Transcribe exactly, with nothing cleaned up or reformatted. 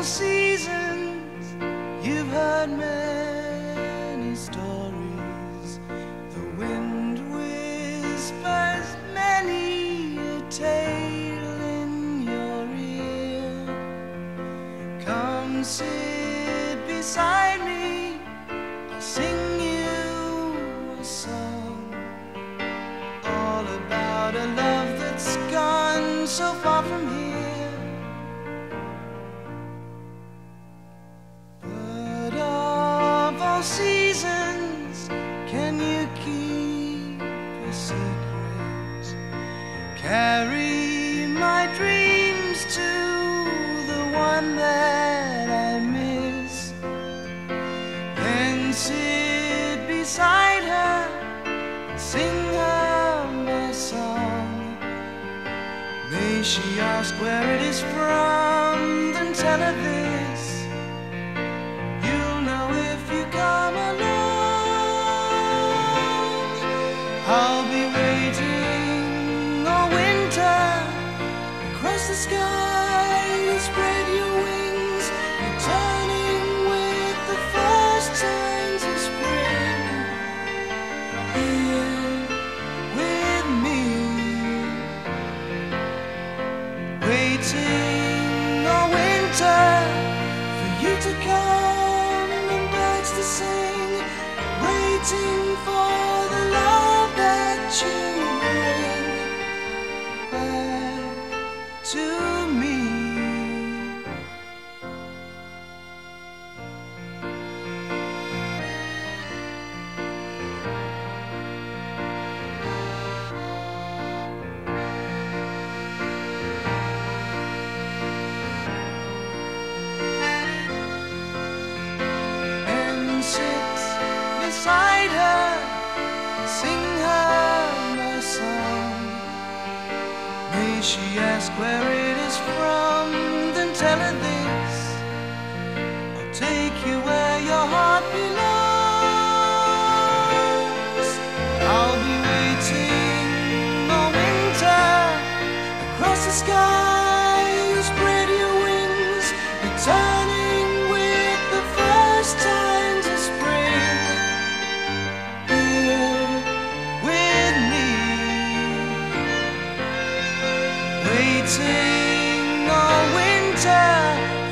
seasons, you've heard many stories. The wind whispers many a tale in your ear. Come sit beside me, I'll sing you a song, all about a love that's gone so far from here. Seasons, can you keep a secret? Carry my dreams to the one that I miss, then sit beside her, sing her my song. May she ask where it is from, then tell her this: I'll be waiting all winter. Across the sky you spread your wings, returning with the first signs of spring. Here with me, waiting all winter for you to come and birds to sing, waiting for the love you bring back to me. And sit beside her, sing her my song. May she ask where it is from, then tell her this: I'll take you where your heart belongs. I'll be waiting all winter. Across the sky you spread your wings, returning with the first signs of spring. Waiting all winter.